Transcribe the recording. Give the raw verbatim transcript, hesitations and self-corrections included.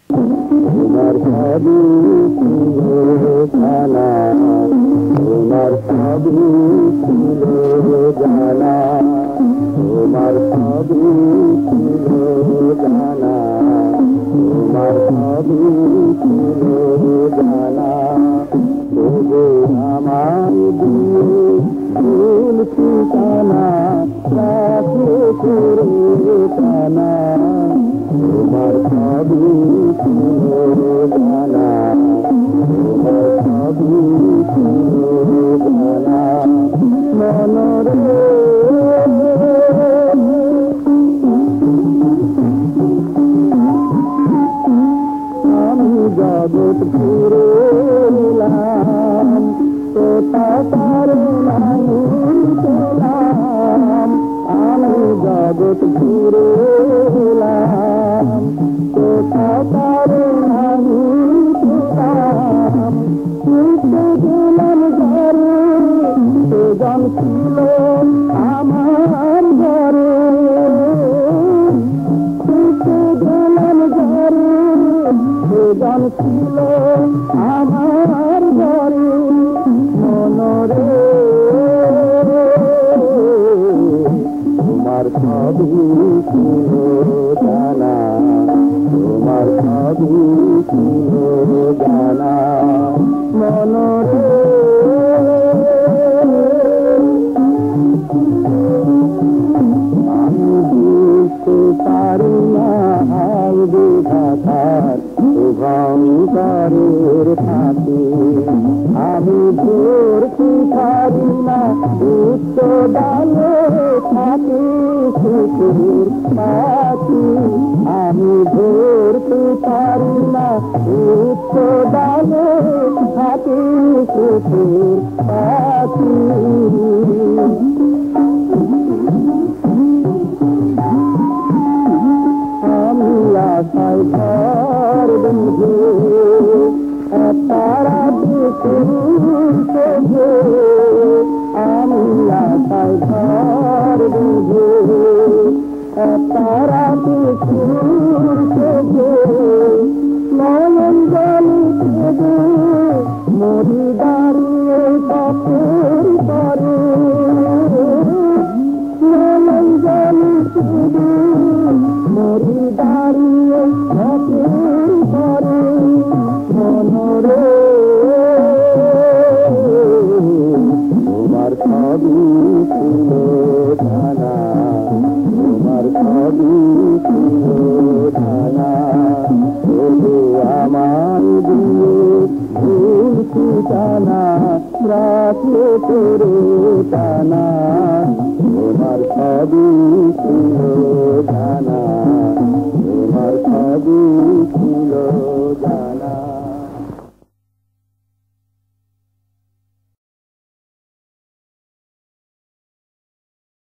তোমার সবই ছিল জানা, তোমার সবই ছিল জানা, তোমার সবই ছিল জানা, তোমার সবই ছিল জানা। তবু আমার দিয়ে ভুল ঠিকানা রাখে করে টানা, তোমার সবই ছিল জানা, তোমার সবই ছিল জানা। মনরে আমি জগৎ ঘুরে এলাম, কোথাকার নাহি পেলাম। আমি জগৎ ঘুরে এলাম, কোথাকার নাহি পেলাম। ছুটে গেলাম ঘরে, সেজন ছিল আমার ঘরে। ছুটে গেলাম ঘরে, সেজন ছিল আমার ঘরে। মনরে তোমার সবই ছিল জানা, তোমার সবই ছিল জানা। মনরে আমি বুঝতে পারি না বিধাতার শুভঙ্করের ফাঁকি। আমি ধরতে পারি না উচ্চ ডালে থাকি সুখের পাখি। আমি ধরতে পারি না উচ্চ ডালে থাকি সুখের পাখি। আমি আশায় ঘর বেঁধে তারা দেখে, আমি আশায় ঘর বেঁধে তারা দেখে। নয়ন জলে কেঁদে মরি দাঁড়িয়ে কাপড় পরে। নয়ন জলে কেঁদে মরি দাঁড়িয়ে কাপড় পরে। মনরে তোমার সবই ছিল জানা, তোমার সবই ছিল জানা। তবু আমার দিয়ে ভুল ঠিকানা রাখে করে টানা, তোমার সবই ছিল জানা।